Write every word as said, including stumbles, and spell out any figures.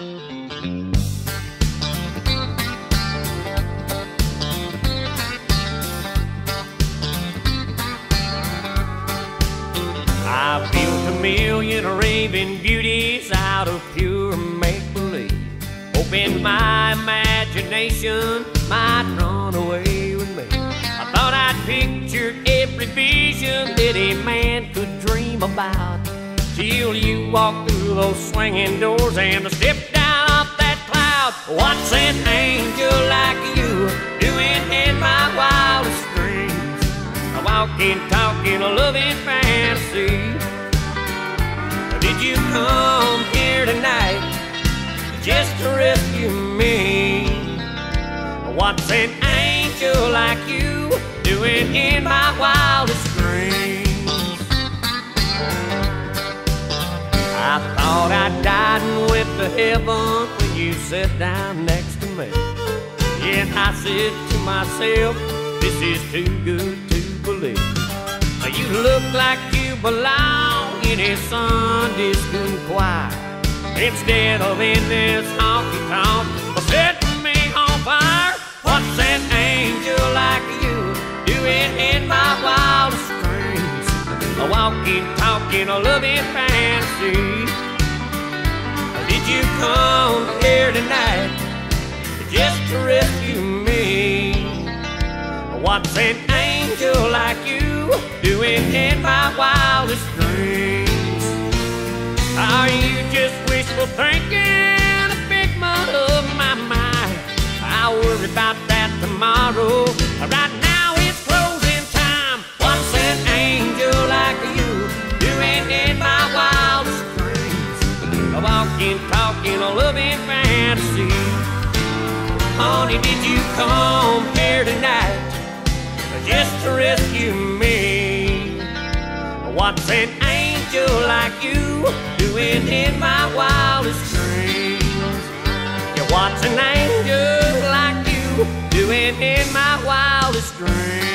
I built a million raving beauties out of pure make-believe, hoping my imagination might run away with me. I thought I'd pictured every vision that a man could dream about, till you walked through those swinging doors and stepped down off that cloud. What's an angel like you doing in my wildest dreams? A walking, talking, a loving fantasy. Did you come here tonight just to rescue me? What's an angel like you doing in my wildest dreams? I thought I died and went to heaven when you sat down next to me. And I said to myself, this is too good to believe. You look like you belong in a Sunday school choir, instead of in this honky-tonk setting me on fire. What's an angel like you doing in my wildest dreams? A walking, talking, a loving fantasy. Did you come here tonight just to rescue me? What's an angel like you doing in my wildest dreams? Are you just wishful thinking, a figment of my mind? I'll worry about that tomorrow. Right now it's closing time. What's an angel like you doing in my wildest dreams? A walking, talking, a loving fantasy. Honey, did you come here tonight just to rescue me? What's an angel like you doing in my wildest dreams? Yeah, what's an angel like you doing in my wildest dreams?